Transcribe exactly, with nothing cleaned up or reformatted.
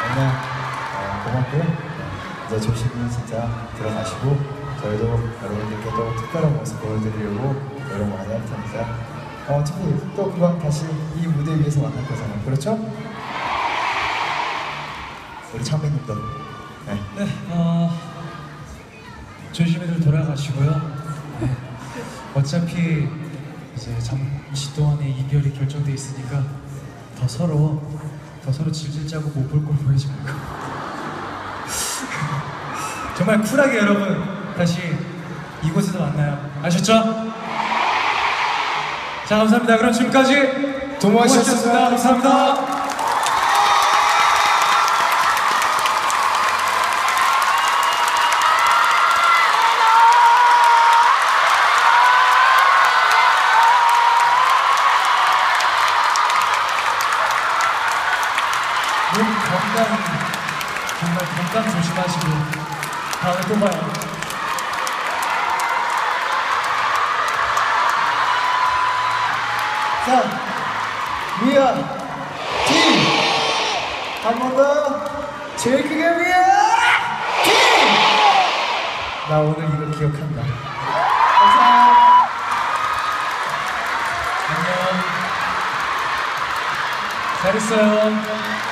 정말 어, 고맙고요. 이제 조심히 진짜 들어가시고 저희도 여러분들께 또 특별한 모습 보여드리려고 노력 많이 할 테니까 어, 어차피 또 그건 다시 이 무대 위에서 만날 거잖아요. 그렇죠? 우리 창민님도 네. 네, 어, 조심히들 돌아가시고요. 네, 어차피 이제 잠시 동안의 이별이 결정돼 있으니까 더 서로 더 서로 질질 짜고 못 볼 걸 보이지 말고 정말 쿨하게 여러분 다시 이곳에서 만나요. 아셨죠? 자, 감사합니다. 그럼 지금까지 도모하셨습니다. 감사합니다. 몸 건강 정말 건강 조심하시고 다음에 또 봐요. 자, 위아 팀! 한 번 더! 제일 크게 위아 팀! 나 오늘 이거 기억한다. 감사합니다. 안녕. 잘했어요.